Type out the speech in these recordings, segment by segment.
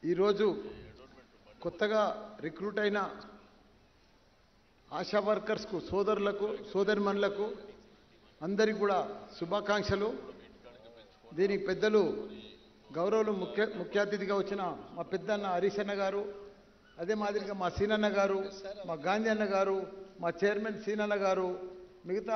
ఈరోజు కొత్తగా రిక్రూట్ అయిన ఆశా వర్కర్స్కు సోదరులకు సోదరిమణులకు అందరికీ కూడా శుభాకాంక్షలు. దీనికి పెద్దలు గౌరవులు ముఖ్య అతిథిగా వచ్చిన మా పెద్దన్న హరీష్ అన్న గారు, అదే మాదిరిగా మా సీనన్న గారు, మా గాంధీ అన్న గారు, మా చైర్మన్ సీనన్న గారు, మిగతా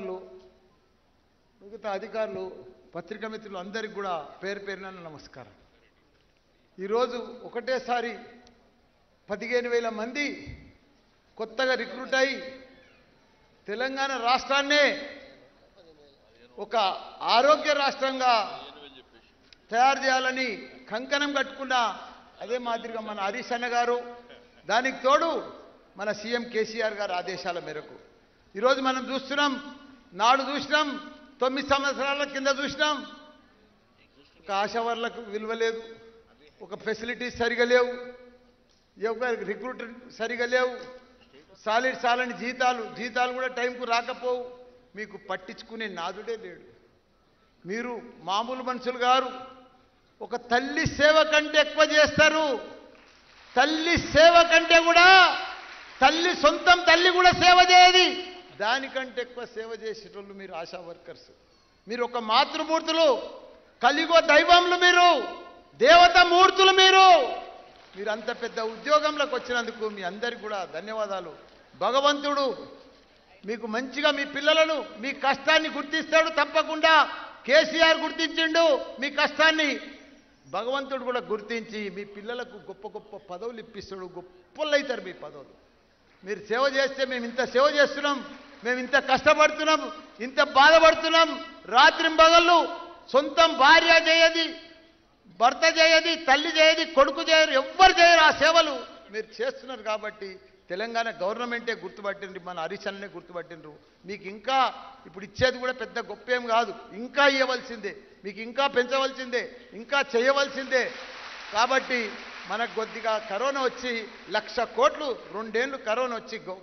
అధికారులు పత్రికా మిత్రులు అందరికీ కూడా పేరు పేరున నమస్కారం. ఈరోజు ఒకటేసారి 15,000 మంది కొత్తగా రిక్రూట్ అయి తెలంగాణ రాష్ట్రాన్నే ఒక ఆరోగ్య రాష్ట్రంగా తయారు చేయాలని కంకణం కట్టుకున్న అదే మాదిరిగా మన హరీష్ అన్న గారు, దానికి తోడు మన సీఎం కేసీఆర్ గారి ఆదేశాల మేరకు ఈరోజు మనం చూస్తున్నాం. నాడు చూసినాం, 9 సంవత్సరాల కింద చూసినాం, ఒక ఆశావర్లకు విలువ లేదు, ఒక ఫెసిలిటీస్ సరిగా లేవు, రిక్రూట్ సరిగా లేవు, సాలని జీతాలు కూడా టైంకు రాకపోవు. మీకు పట్టించుకునే నాదుడే లేడు. మీరు మామూలు మనుషులు గారు. ఒక తల్లి సేవ కంటే ఎక్కువ చేస్తారు. తల్లి సేవ కంటే కూడా సొంతం తల్లి కూడా సేవ చేయది. దానికంటే ఎక్కువ సేవ చేసేటోళ్ళు మీరు ఆశా వర్కర్స్. మీరు ఒక మాతృమూర్తులు, కలిగో దైవంలు, మీరు దేవత మూర్తులు. మీరు అంత పెద్ద ఉద్యోగంలోకి వచ్చినందుకు మీ అందరికీ కూడా ధన్యవాదాలు. భగవంతుడు మీకు మంచిగా మీ పిల్లలను, మీ కష్టాన్ని గుర్తిస్తాడు. తప్పకుండా కేసీఆర్ గుర్తించిండు మీ కష్టాన్ని. భగవంతుడు కూడా గుర్తించి మీ పిల్లలకు గొప్ప గొప్ప పదవులు ఇప్పిస్తాడు. గొప్పలు అవుతారు మీ పదవులు. మీరు సేవ చేస్తే మేము ఇంత సేవ చేస్తున్నాం, మేము ఇంత కష్టపడుతున్నాం, ఇంత బాధపడుతున్నాం. రాత్రింబగళ్ళు సొంతం భార్య చేయది, భర్త చేయది, తల్లి చేయది, కొడుకు చేయరు, ఎవ్వరు చేయరు ఆ సేవలు. మీరు చేస్తున్నారు కాబట్టి తెలంగాణ గవర్నమెంటే గుర్తుపట్టిండ్రు, మన హరీష్ అన్ననే గుర్తుపట్టిండ్రు. మీకు ఇంకా ఇప్పుడు ఇచ్చేది కూడా పెద్ద గొప్ప ఏం కాదు, ఇంకా ఇవ్వవలసిందే, మీకు ఇంకా పెంచవలసిందే, ఇంకా చేయవలసిందే. కాబట్టి మనకు కొద్దిగా కరోనా వచ్చి 1,00,000 కోట్లు 2 ఏళ్ళు కరోనా వచ్చి